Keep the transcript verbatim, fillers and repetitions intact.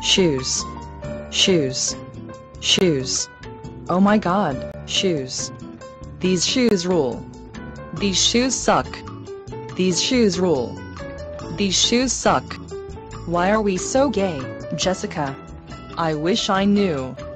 Shoes. Shoes. Shoes. Oh my god, shoes. These shoes rule. These shoes suck. These shoes rule. These shoes suck. Why are we so gay, Jessica? I wish I knew.